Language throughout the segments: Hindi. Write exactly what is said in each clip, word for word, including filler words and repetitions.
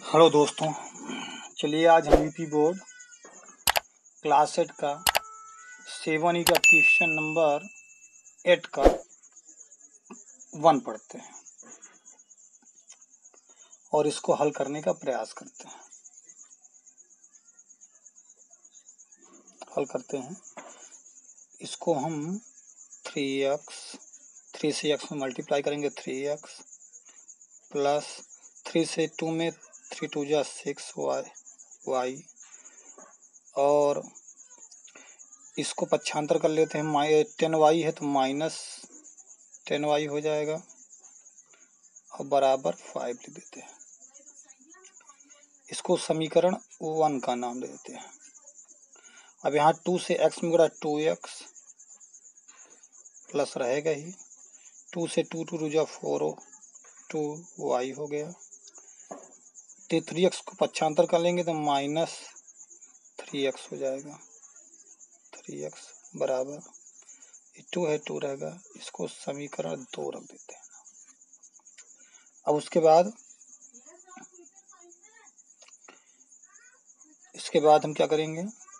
हेलो दोस्तों, चलिए आज हम यूपी बोर्ड क्लास एट का सेवन ई का क्वेश्चन नंबर एट का वन पढ़ते हैं और इसको हल करने का प्रयास करते हैं। हल करते हैं इसको हम थ्री एक्स थ्री से एक्स में मल्टीप्लाई करेंगे, थ्री एक्स प्लस थ्री से टू में थ्री टू जा सिक्स वाई वाई और इसको पक्षांतर कर लेते हैं। टेन वाई है तो माइनस टेन वाई हो जाएगा और बराबर फाइव लिख देते हैं। इसको समीकरण वन का नाम दे देते हैं। अब यहाँ टू से एक्स में गया टू एक्स प्लस रहेगा ही, टू से टू टू रूजा फोर टू वाई हो गया। तो थ्री एक्स को पक्षांतर कर लेंगे तो माइनस थ्री एक्स हो जाएगा। थ्री एक्स बराबर टू है, टू रहेगा। इसको समीकरण दो रख देते हैं। अब उसके बाद इसके बाद हम क्या करेंगे,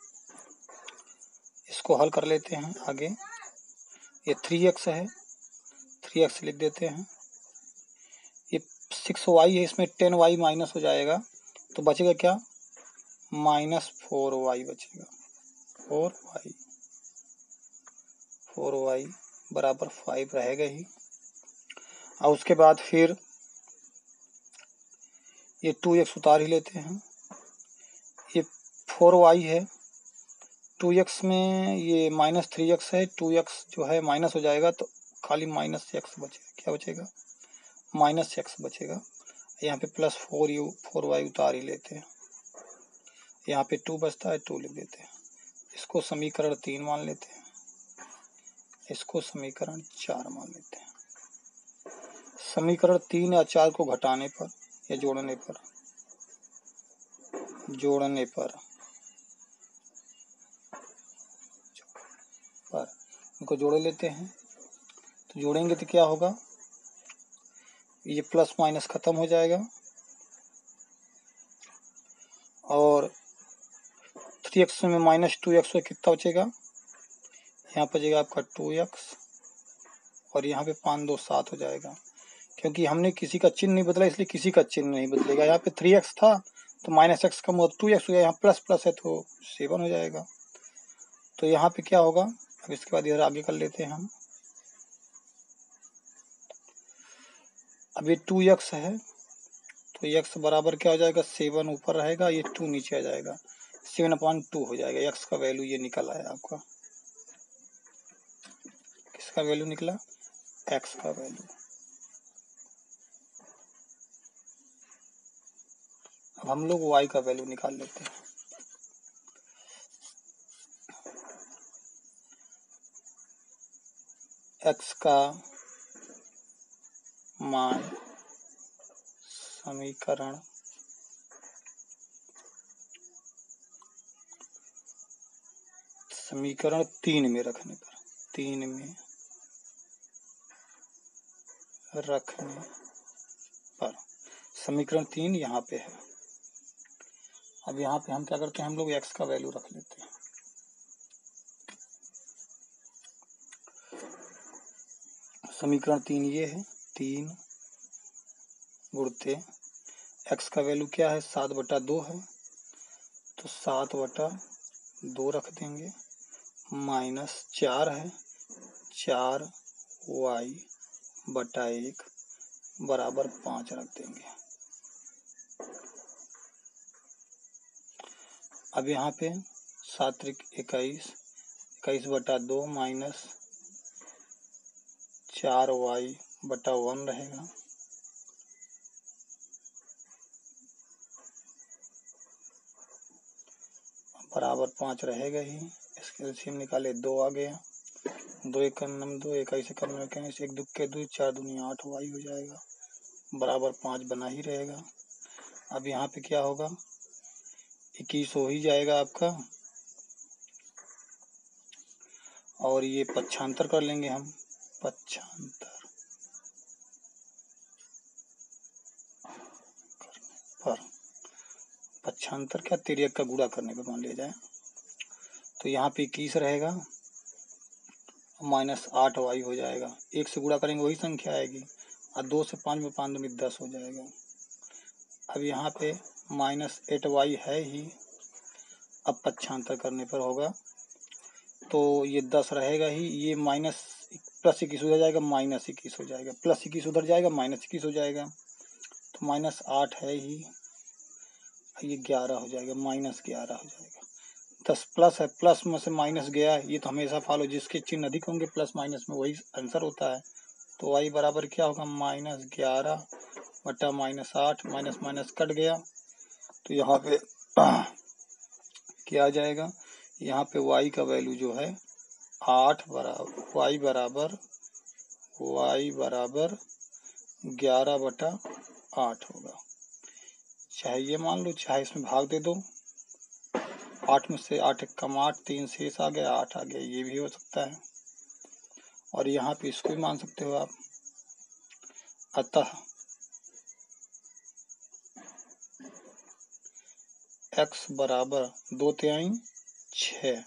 इसको हल कर लेते हैं आगे। ये थ्री एक्स है, थ्री एक्स लिख देते हैं। ये सिक्स वाई है, इसमें टेन वाई माइनस हो जाएगा तो बचेगा क्या, माइनस फोर वाई बचेगा। फोर वाई फोर वाई बराबर फाइव रहेगा ही। और उसके बाद फिर ये टू एक्स उतार ही लेते हैं। ये फोर वाई है, टू एक्स में ये माइनस थ्री एक्स है, टू एक्स जो है माइनस हो जाएगा तो खाली माइनस एक्स बचेगा। क्या बचेगा, माइनस एक्स बचेगा। यहाँ पे plus four you four y उतार ही लेते हैं। यहाँ पे टू बचता है, टू लिख देते हैं। इसको समीकरण तीन मान लेते हैं, इसको समीकरण चार मान लेते हैं। समीकरण तीन या चार को घटाने पर या जोड़ने पर जोड़ने पर पर इनको जोड़ लेते हैं। तो जोड़ेंगे तो क्या होगा, ये प्लस माइनस खत्म हो जाएगा और थ्री एक्स में माइनस टू एक्स कितना बचेगा, यहाँ बचेगा आपका टू एक्स और यहाँ पे पाँच दो सात हो जाएगा। क्योंकि हमने किसी का चिन्ह नहीं बदला इसलिए किसी का चिन्ह नहीं बदलेगा। यहाँ पे थ्री एक्स था तो माइनस एक्स का मतलब टू एक्स हो गया, यहाँ प्लस प्लस है तो सेवन हो जाएगा। तो यहाँ पे क्या होगा, अब इसके बाद इधर आगे कर लेते हैं हम। अब ये टू एक्स है तो एक्स बराबर क्या हो जाएगा, सेवन ऊपर रहेगा, ये टू नीचे आ जाएगा, सेवन अपॉन टू हो जाएगा। एक्स का वैल्यू ये निकल आया आपका। किसका वैल्यू निकला, एक्स का वैल्यू। अब हम लोग वाई का वैल्यू निकाल लेते हैं। एक्स का मान समीकरण समीकरण तीन में रखने पर तीन में रखने पर समीकरण तीन यहाँ पे है। अब यहाँ पे हम क्या करते हैं, हम लोग एक्स का वैल्यू रख लेते हैं। समीकरण तीन ये है, तीन गुणते एक्स का वैल्यू क्या है, सात बटा दो है तो सात बटा दो रख देंगे, माइनस चार है, चार वाई बटा एक बराबर पाँच रख देंगे। अब यहाँ पे सात इक्कीस इक्कीस बटा दो माइनस चार वाई बटा वन रहेगा, बराबर पाँच रहेगा ही। इसके एलसीएम निकाले, दो आ गया, दो एक नम दो इक्कीस एक इक्कीस एक दुक्के दो, चार दुनिया आठ वाई हो जाएगा, बराबर पाँच बना ही रहेगा। अब यहाँ पे क्या होगा, इक्कीस हो ही जाएगा आपका और ये पक्षांतर कर लेंगे हम। पक्षांतर पर पक्षांतर क्या तिर्यक का गुणा करने पर मान लिया जाए, तो यहाँ पे इक्कीस रहेगा, माइनस आठ वाई हो जाएगा। एक से गुणा करेंगे वही संख्या आएगी, और दो से पाँच में पाँच दूनी दस हो जाएगा। अब यहाँ पे माइनस एट वाई है ही, अब पक्षांतर करने पर होगा तो ये दस रहेगा ही, ये माइनस प्लस इक्कीस उधर जाएगा, माइनस इक्कीस हो जाएगा, प्लस इक्कीस उधर जाएगा, माइनस इक्कीस हो जाएगा, तो माइनस आठ है ही, ये ग्यारह हो जाएगा, माइनस ग्यारह हो जाएगा। दस प्लस है, प्लस में से माइनस गया, ये तो हमेशा फॉलो, जिसके चिन्ह अधिक होंगे प्लस माइनस में वही आंसर होता है। तो वाई बराबर क्या होगा, माइनस ग्यारह बटा माइनस आठ, माइनस माइनस कट गया, तो यहाँ पे क्या आ जाएगा, यहाँ पे y का वैल्यू जो है आठ बराबर y बराबर y बराबर ग्यारह बटा आठ होगा। चाहे ये मान लो, चाहे इसमें भाग दे दो, आठ में से आठ एक कम आठ, तीन शेष आ गया, आठ आ गया, ये भी हो सकता है। और यहाँ पे इसको भी मान सकते हो आप। अतः x बराबर दो तिहाई छः,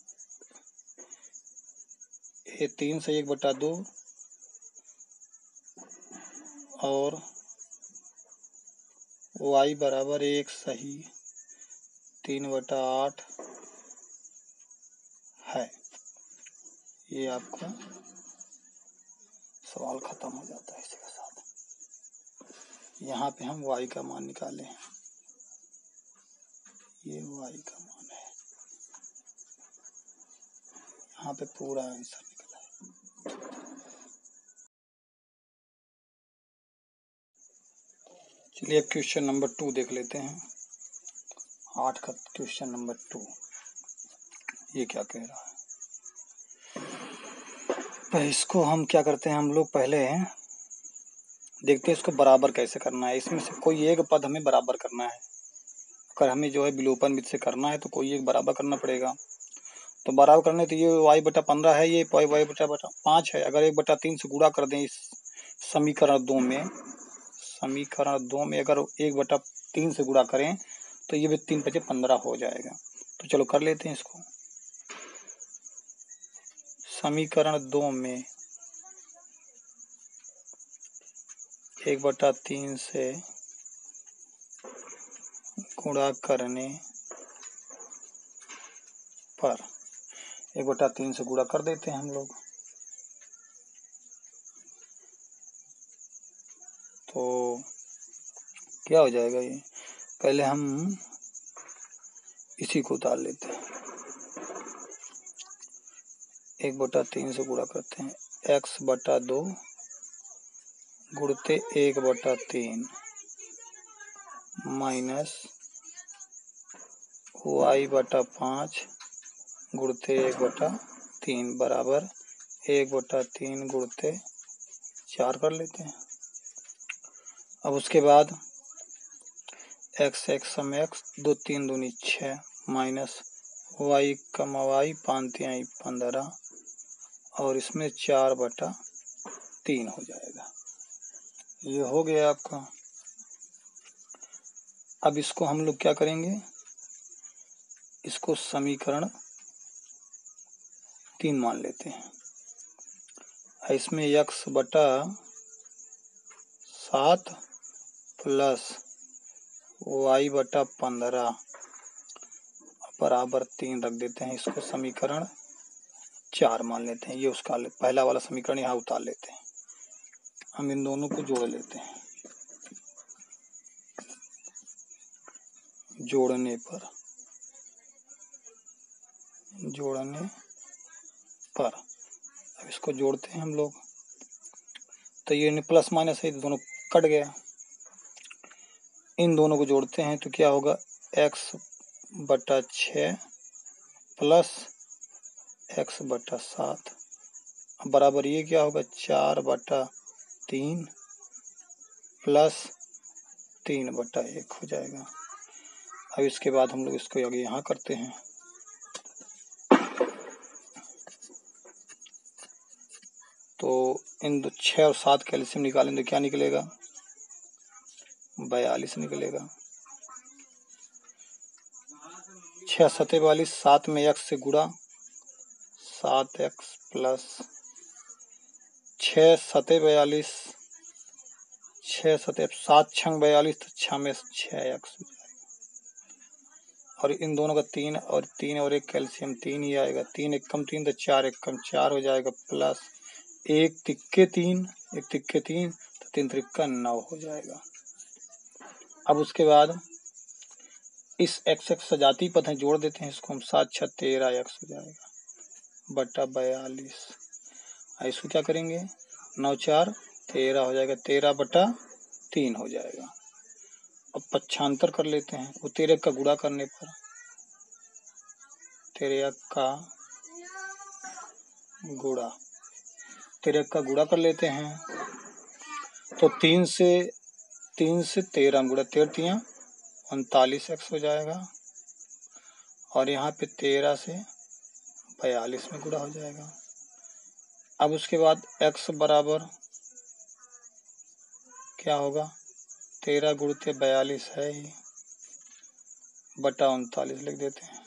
ये तीन से एक बटा दो, और y बराबर एक सही तीन बटा आठ है। ये आपका सवाल खत्म हो जाता है इसके साथ। यहाँ पे हम y का मान निकालें, ये y का मान है, यहाँ पे पूरा आंसर निकला है। चलिए अब क्वेश्चन नंबर टू देख लेते हैं। आठ का क्वेश्चन नंबर टू, ये क्या कह रहा है। तो इसको हम क्या करते हैं, हम लोग पहले देखते हैं इसको बराबर कैसे करना है। इसमें से कोई एक पद हमें बराबर करना है। अगर हमें जो है विलोपन विधि से करना है तो कोई एक बराबर करना पड़ेगा। तो बराबर करने तो ये वाई बटा पंद्रह है, ये वाई वाई बटा बटा पाँच है। अगर एक बटा तीन से गुणा कर दें इस समीकरण दो में, समीकरण दो में अगर एक बटा तीन से गुणा करें तो ये भी तीन पचे पंद्रह हो जाएगा। तो चलो कर लेते हैं इसको। समीकरण दो में एक बटा तीन से गुणा करने पर, एक बटा तीन से गुणा कर देते हैं हम लोग, तो क्या हो जाएगा। ये पहले हम इसी को उतार लेते हैं, एक बटा तीन से गुणा करते हैं, एक्स बटा दो गुणते एक बटा तीन माइनस वाई बटा पाँच गुणते एक बटा तीन बराबर एक बटा तीन गुणते चार कर लेते हैं। अब उसके बाद एक्स एक्स सम एक्स, दो तीन दूनी छः, माइनस वाई कमा वाई पाँच तिहाई पंद्रह, और इसमें चार बटा तीन हो जाएगा। ये हो गया आपका। अब इसको हम लोग क्या करेंगे, इसको समीकरण तीन मान लेते हैं। इसमें एक्स बटा सात प्लस वाई बटा पंद्रह बराबर तीन रख देते हैं। इसको समीकरण चार मान लेते हैं। ये उसका पहला वाला समीकरण यहाँ उतार लेते हैं। हम इन दोनों को जोड़ लेते हैं। जोड़ने पर जोड़ने पर अब इसको जोड़ते हैं हम लोग, तो ये प्लस माइनस है, दोनों कट गया। इन दोनों को जोड़ते हैं तो क्या होगा, एक्स बटा छः प्लस एक्स बटा सात बराबर ये क्या होगा, चार बटा तीन प्लस तीन बटा एक हो जाएगा। अब इसके बाद हम लोग इसको आगे यहाँ करते हैं। तो इन दो छः और सात का एलसीएम निकालेंगे तो क्या निकलेगा, बयालीस निकलेगा। छः सतह बयालीस, सात में एक्स से गुड़ा, सात एक्स प्लस छः सतह बयालीस, छः सतह सात छंग बयालीस, तो छः में छः एक्स हो जाएगा। और इन दोनों का तीन और तीन और एक कैल्शियम तीन ही आएगा। तीन एक कम तीन तो चार एक कम चार हो जाएगा, प्लस एक तिक्के तीन, एक तिक्के तीन तो तीन त्रिक्का नौ हो जाएगा। अब उसके बाद इस एक्स एक्स सजाती पद है, जोड़ देते हैं इसको हम, सात छः तेरह एक्स हो जाएगा बटा बयालीस। इसको क्या करेंगे, नौ चार तेरह हो जाएगा, तेरह बटा तीन हो जाएगा। अब पक्षांतर कर लेते हैं, वो तेरह का गुणा करने पर, तेरह का गुणा तेरह का गुणा कर लेते हैं तो तीन से तीन से तेरह गुणा, तेरह तिया उनतालीस एक्स हो जाएगा। और यहाँ पे तेरह से बयालीस में गुणा हो जाएगा। अब उसके बाद x बराबर क्या होगा, तेरह गुणते बयालीस है ही, बटा उनतालीस लिख देते हैं।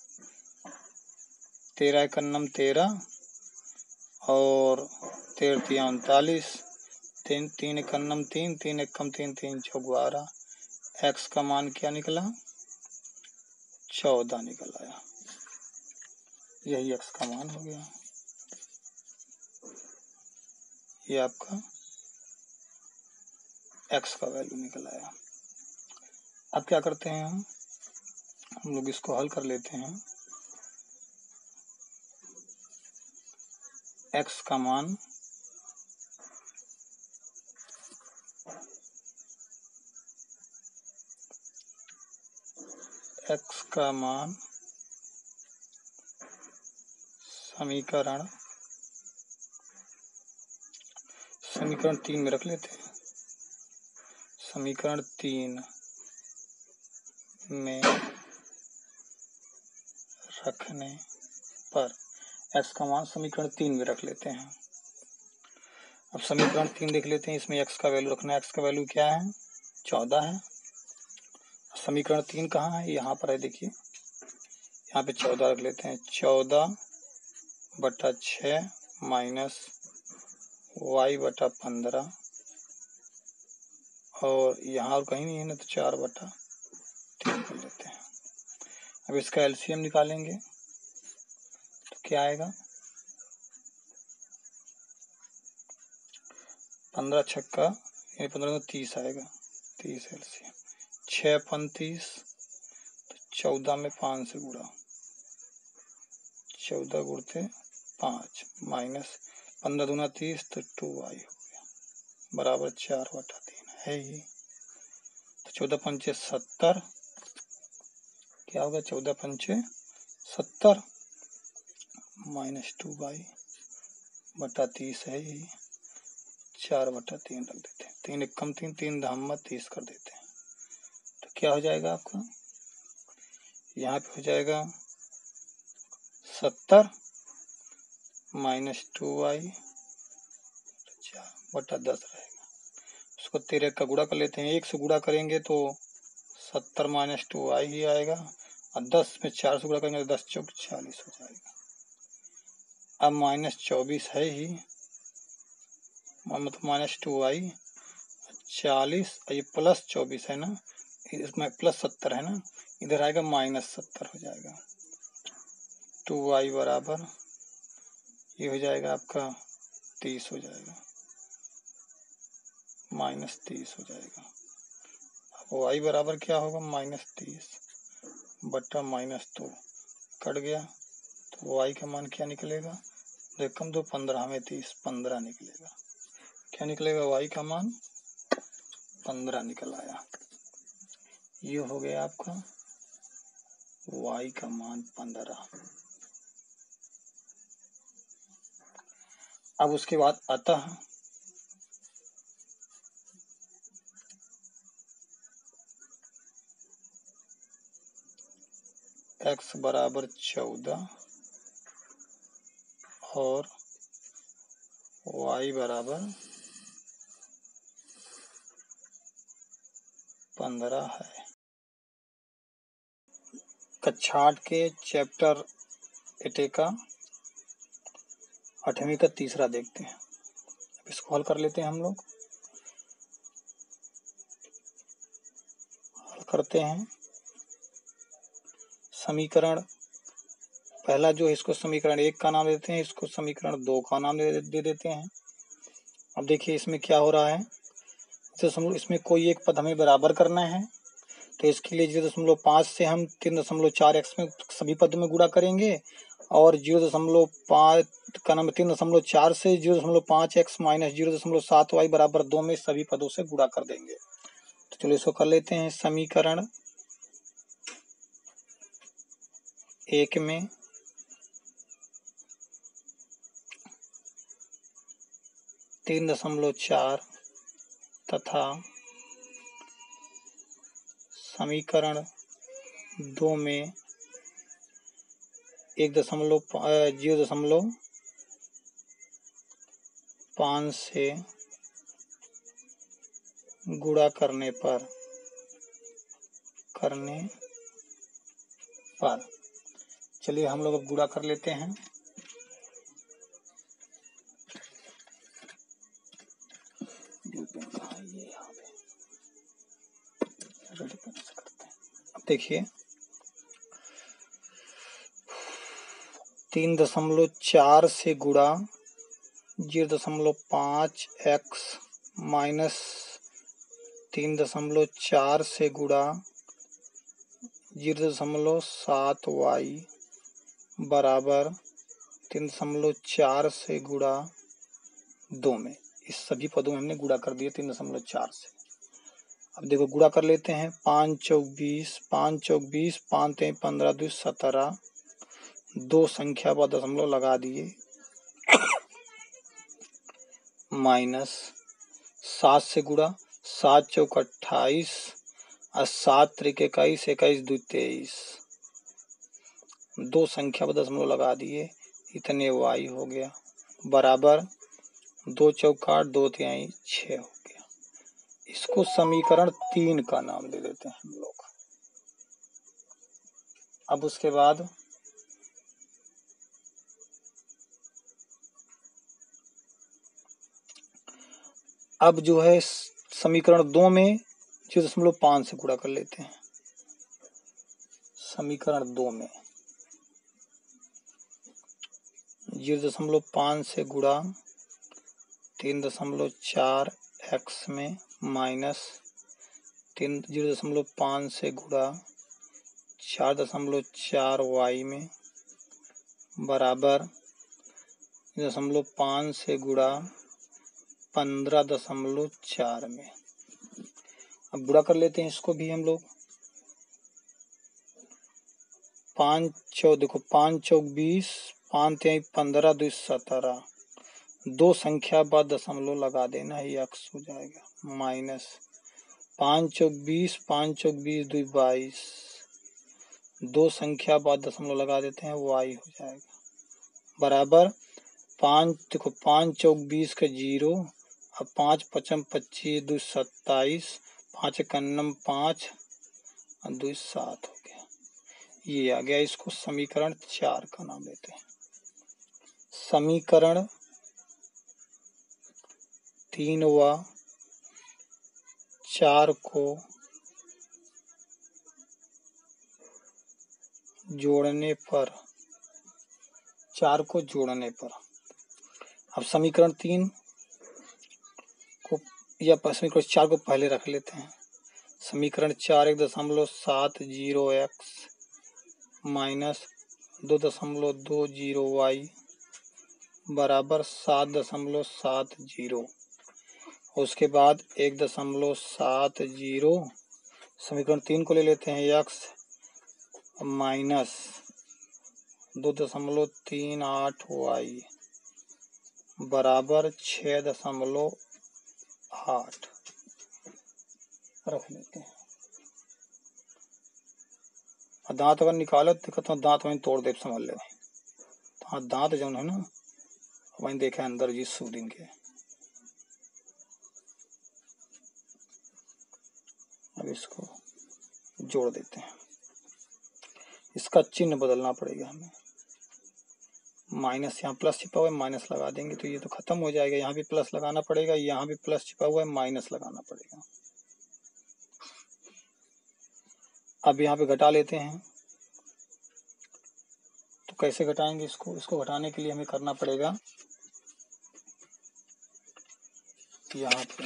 तेरह कन्नम तेरह और तेरह तिया उनतालीस, तीन तीन कन्नम तीन, तीन एक कम तीन, तीन चौक बारह। एक्स का मान क्या निकला, चौदह निकल आया। यही एक्स का मान हो गया। ये आपका एक्स का वैल्यू निकल आया। अब क्या करते हैं हम हम लोग इसको हल कर लेते हैं। एक्स का मान एक्स का मान समीकरण समीकरण तीन में रख लेते हैं। समीकरण तीन में रखने पर एक्स का मान समीकरण तीन में रख लेते हैं। अब समीकरण तीन देख लेते हैं, इसमें एक्स का वैल्यू रखना है। एक्स का वैल्यू क्या है, चौदह है। समीकरण तीन कहाँ है, यहाँ पर है, देखिए यहाँ पे चौदह रख लेते हैं। चौदह बटा छः माइनस वाई बटा पंद्रह, और यहाँ और कहीं नहीं है ना, तो चार बटा तीन कर लेते हैं। अब इसका एलसीएम निकालेंगे तो क्या आएगा, पंद्रह छक्का यानी पंद्रह तो तीस आएगा, तीस एलसीएम। छः पन तीस, तो चौदह में पाँच से गुणा, चौदह गुणते पाँच माइनस पंद्रह दूना तीस, तो टू आई हो गया बराबर चार बटा तीन है ही। तो चौदह पंचे सत्तर, क्या होगा, चौदह पंचे सत्तर माइनस टू बाई बटा तीस है ही, चार बटा तीन रख देते हैं। तीन एक कम तीन, तीन धाम तीस कर देते हैं। तो क्या हो जाएगा आपका, यहाँ पे हो जाएगा सत्तर माइनस टू आई चार बटा दस रहेगा। उसको तेरह का गुणा कर लेते हैं। एक से गुणा करेंगे तो सत्तर माइनस टू आई ही आएगा, और दस में चार से गुणा करेंगे तो दस चौक चालीस हो जाएगा। अब माइनस चौबीस है ही, मतलब माइनस टू आई चालीस, ये प्लस चौबीस है ना, इसमें प्लस सत्तर है ना, इधर आएगा माइनस सत्तर हो जाएगा। टू आई बराबर ये हो जाएगा आपका तीस हो जाएगा, माइनस तीस हो जाएगा। अब वाई बराबर क्या होगा, माइनस तीस बटा माइनस दो कट गया, तो वाई का मान क्या निकलेगा, देखम दो पंद्रह में तीस, पंद्रह निकलेगा। क्या निकलेगा, वाई का मान पंद्रह निकल आया। ये हो गया आपका वाई का मान पंद्रह। अब उसके बाद अतः एक्स बराबर चौदह और वाई बराबर पंद्रह है। कक्षा आठ के चैप्टर एटे का आठवीं का तीसरा देखते हैं। अब इसको हल कर लेते हैं हम लोग। हल करते हैं। समीकरण पहला जो है इसको समीकरण एक का नाम देते हैं, इसको समीकरण दो का नाम दे, दे देते हैं। अब देखिए इसमें क्या हो रहा है, तो समझो इसमें कोई एक पद हमें बराबर करना है, तो इसके लिए जीरो दशमलव पाँच से हम तीन दशमलव चार एक्स में सभी पद में गुणा करेंगे, और जीरो दशमलव पाँच का नाम तीन दशमलव चार से जीरो दशमलव पाँच एक्स माइनस जीरो दशमलव सात वाई बराबर दो में सभी पदों से गुणा कर देंगे। तो चलो इसको कर लेते हैं। समीकरण एक में तीन दशमलव चार तथा समीकरण दो में एक दशमलव जीरो दशमलव पाँच से गुणा करने पर करने पर चलिए हम लोग अब गुणा कर लेते हैं। अब देखिए तीन दशमलव चार से गुणा जीरो दशमलव पाँच एक्स माइनस तीन दशमलव चार से गुणा जीरो दशमलव सात वाई बराबर तीन दशमलव चार से गुणा दो में, इस सभी पदों में हमने गुणा कर दिए तीन दशमलव चार से। अब देखो गुणा कर लेते हैं। पाँच चौक बीस, पाँच चौक बीस, पाँच तीन पंद्रह, दो सत्रह, दो संख्या व दशमलव लगा दिए, माइनस सात से गुणा, सात चौक अट्ठाईस और सात त्रिक इक्कीस, इक्कीस दो तेईस, दो संख्या व दशमलव लगा दिए, इतने वाई हो गया बराबर दो चौक आठ, दो तिहाई छः हो गया। इसको समीकरण तीन का नाम दे देते हैं हम लोग। अब उसके बाद अब जो है समीकरण दो में जीरो दशमलव पाँच से गुणा कर लेते हैं। समीकरण दो में जीरो दशमलव पाँच से गुणा तीन दशमलव चार एक्स में माइनस तीन जीरो दशमलव पाँच से गुणा चार दशमलव चार वाई में बराबर दशमलव पाँच से गुणा पंद्रह दशमलव चार में। अब गुणा कर लेते हैं इसको भी हम लोग। पाँच चौ देखो पाँच चौक बीस, पाँच तिहाई पंद्रह, दो सत्रह, दो संख्या बाद दशमलव लगा देना है, एक्स हो जाएगा माइनस पाँच चौक बीस, पाँच चौक बीस दो बाईस, दो संख्या बाद दशमलव लगा देते हैं, वाई हो जाएगा बराबर पाँच देखो पाँच चौक बीस का जीरो, अब पाँच पचम पच्चीस, दो सत्ताईस, पाँच इक्यानम पाँच और दो सात हो गया। ये आ गया। इसको समीकरण चार का नाम देते हैं। समीकरण तीन व चार को जोड़ने पर चार को जोड़ने पर अब समीकरण तीन को या समीकरण चार को पहले रख लेते हैं। समीकरण चार एक दशमलव सात जीरो एक्स माइनस दो दशमलव दो जीरो वाई बराबर सात दशमलव सात जीरो, उसके बाद एक दशमलव सात जीरो समीकरण तीन को ले लेते हैं एक्स माइनस दो दशमलव तीन आठ वाई बराबर छः दशमलव आठ रख लेते हैं। दांत अगर निकालत दिक्कत तो दांत वहीं तोड़ दे समझ ले। हाँ दांत जो है ना वहीं देखे अंदर जी सूदिन के। अब इसको जोड़ देते हैं। इसका चिन्ह बदलना पड़ेगा हमें। माइनस यहाँ प्लस छिपा हुआ है, माइनस लगा देंगे तो ये तो खत्म हो जाएगा। यहाँ भी प्लस लगाना पड़ेगा, यहाँ भी प्लस छिपा हुआ है, माइनस लगाना पड़ेगा। अब यहाँ पे घटा लेते हैं। तो कैसे घटाएंगे इसको? इसको घटाने के लिए हमें करना पड़ेगा, यहाँ पे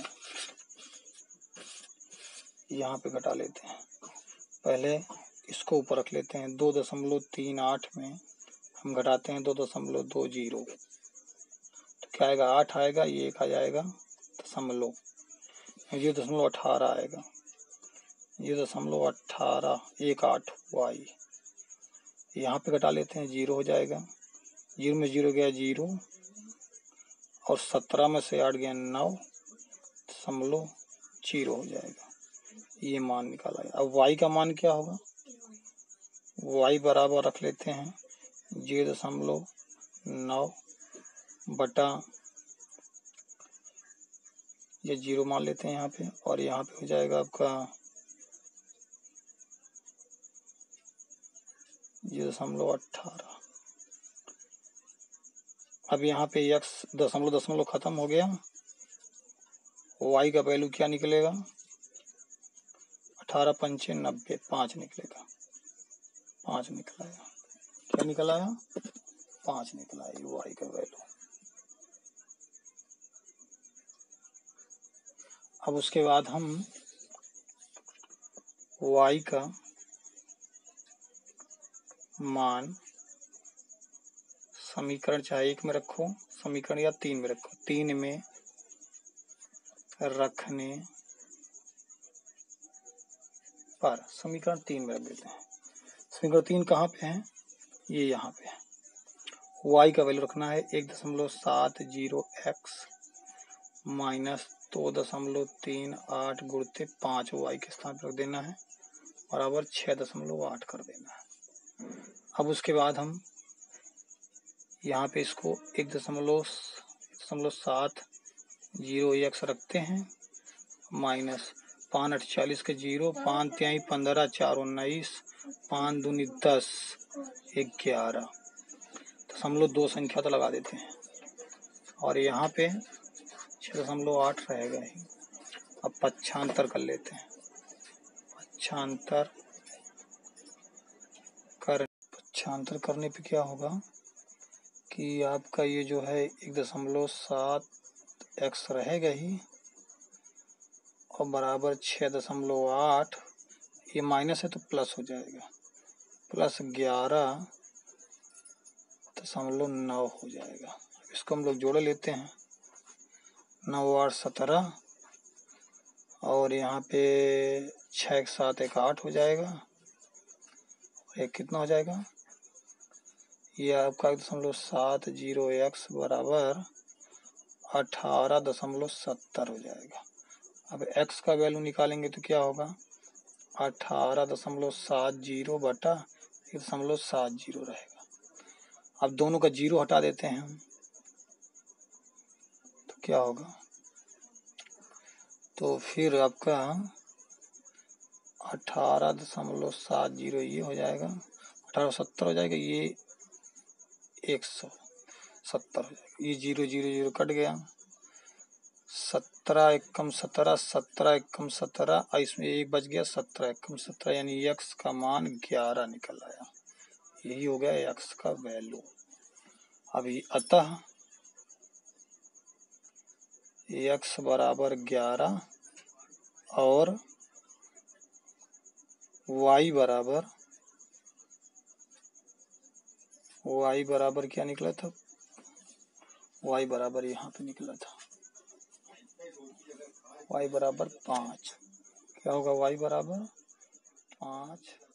यहाँ पे घटा लेते हैं। पहले इसको ऊपर रख लेते हैं। दो दशमलव तीन आठ में हम घटाते हैं दो दशमलव दो जीरो, तो क्या आएगा? आठ आएगा, ये एक आ जाएगा दशमलव, ये दशमलव अठारह आएगा, ये दशमलव अठारह एक आठ वाई। यहाँ पे घटा लेते हैं, जीरो हो जाएगा, जीरो में जीरो गया जीरो, और सत्रह में से आठ गया नौ, दशमलव जीरो हो जाएगा। ये मान निकाला है। अब y का मान क्या होगा? y बराबर रख लेते हैं जीरो दशमलव नौ बटा, ये जीरो मान लेते हैं यहाँ पे, और यहाँ पे हो जाएगा आपका जीरो दशमलव अठारह। अब यहाँ पे x दशमलव दशमलव खत्म हो गया, y का वैल्यू क्या निकलेगा? अठारह पंचे नब्बे, पाँच निकलेगा, पाँच निकला आया। क्या निकल आया? पाँच निकला है y का वैल्यू। अब उसके बाद हम y का मान समीकरण चाहे एक में रखो, समीकरण या तीन में रखो, तीन में रखने पर समीकरण तीन में रख देते हैं। समीकरण तीन कहाँ पे है? ये यहाँ पे है। y का वैल्यू रखना है एक दशमलव सात जीरो एक्स माइनस दो दशमलव तीन आठ गुणते पाँच वाई के स्थान पर रख देना है, बराबर छः दशमलव आठ कर देना है। अब उसके बाद हम यहाँ पे इसको एक दशमलव दशमलव सात जीरो एक्स रखते हैं, माइनस पाँच अठ चालीस के जीरो, पाँच त्याई पंद्रह, चार उन्नीस, पाँच दूनी दस, ग्यारह, दशमलव दो संख्या तो लगा देते हैं, और यहाँ पे छः दशमलव आठ रहेगा ही। अब पक्षांतर कर लेते हैं। पक्षांतर कर पक्षांतर करने पे क्या होगा कि आपका ये जो है एक दशमलव सात एक्स रहेगा ही, और बराबर छः दशमलव आठ, ये माइनस है तो प्लस हो जाएगा, प्लस ग्यारह दशमलव नौ हो जाएगा। इसको हम लोग जोड़ लेते हैं, नौ आठ सत्रह, और यहाँ पे छः एक सात एक आठ हो जाएगा, और एक कितना हो जाएगा? ये आपका एक दशमलव सात जीरो एक्स बराबर अठारह दशमलव सत्तर हो जाएगा। अब x का वैल्यू निकालेंगे तो क्या होगा? अठारह दशमलव सात जीरो बटा एक दशमलव सात जीरो रहेगा। अब दोनों का जीरो हटा देते हैं हम, तो क्या होगा? तो फिर आपका अठारह दशमलव सात जीरो ये हो जाएगा, अठारह सत्तर हो जाएगा, ये एक सौ सत्तर हो जाएगा। ये जीरो जीरो जीरो कट गया, सत्रह एकम सत्रह, सत्रह एकम सत्रह, इसमें एक बच गया, सत्रह एकम सत्रह, यानी x का मान ग्यारह निकल आया। यही हो गया x का वैल्यू। अभी अतः x बराबर ग्यारह और y बराबर y बराबर क्या निकला था? y बराबर यहाँ पे निकला था, y बराबर पाँच। क्या होगा? y बराबर पाँच